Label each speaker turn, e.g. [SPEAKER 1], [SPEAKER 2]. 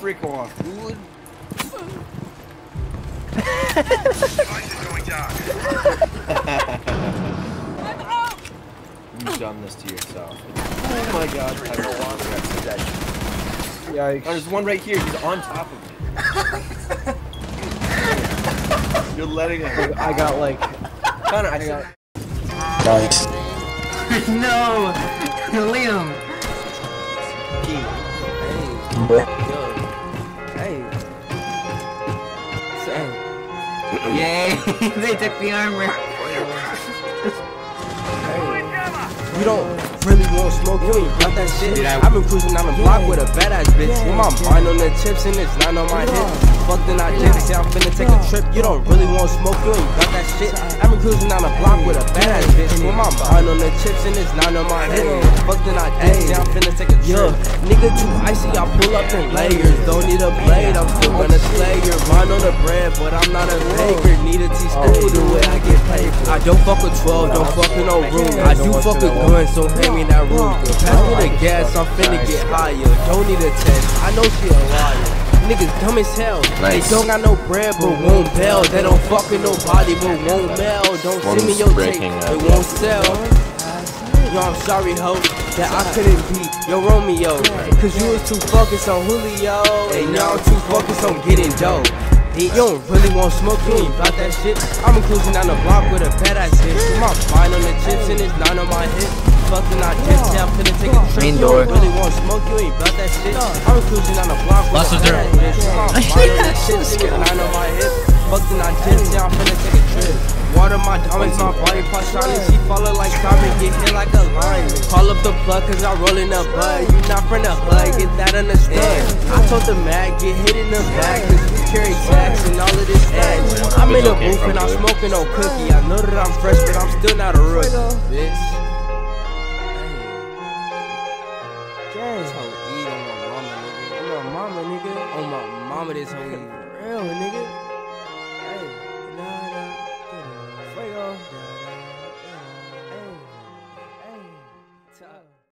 [SPEAKER 1] frick off, dude. You've done this to yourself. Oh my god.
[SPEAKER 2] Yikes.
[SPEAKER 1] Oh, there's one right here. He's on top of me. You're letting him.
[SPEAKER 2] I got like...
[SPEAKER 1] Connor, I got...
[SPEAKER 3] Nice.
[SPEAKER 4] No! Liam!
[SPEAKER 1] Hey.
[SPEAKER 4] Yay! They took the armor.
[SPEAKER 5] You don't really want smoke, you ain't got that shit.
[SPEAKER 4] Dude,
[SPEAKER 5] I've been cruising down the block with a badass bitch. With my mind on the chips and it's not on my hip. Fuck then I did say I'm finna take a trip. You don't really want smoke, you ain't got that shit. I've been cruising down the block with a badass bitch. With my mind on the chips and it's not on my hip. Fuck then I did say I'm finna take a trip. Nigga too icy, I pull up in layers. Don't need a blade, I'm still gonna slay your mind on the bread, but I'm not a baker. Need a teaspoon the way I get paid. I don't fuck with 12, don't fuck with no room. I do fuck with gun, so hand me that room. Pass me the gas, I'm finna get higher. Don't need a test, I know she a liar. Niggas dumb as hell. They don't got no bread but won't bail. They don't fuck with nobody but won't mail. Don't send me your tape, it won't sell. Yo, I'm sorry, ho, that I couldn't be your Romeo. Cause you was too focused on Julio. And now I'm too focused on getting dope. You don't really want smoke, you ain't about that shit. I'm cruising down the block with a badass bitch. With my mind on the chips and it's not on my hip. Fucking I just say I'm finna take a trip. You don't really want smoke, you ain't about that shit. I'm cruising down the block with a badass bitch. With my mind on the chips and it's not on my hip. Fucking I just say I'm finna take a trip. Water my diamonds, my body part shining. She follow like diamond, get hit like a lion. Call up the plug cause I roll in the bud. You not from the hood, get that understand. I told the mag, get hit in the back cause we carry tax and all of this ass. I'm in the booth and I'm smoking on cookie. I know that I'm fresh but I'm still not a rookie, bitch. This hoe eat on my mama, nigga. On my mama, nigga. On my mama, this hoe eat real, nigga.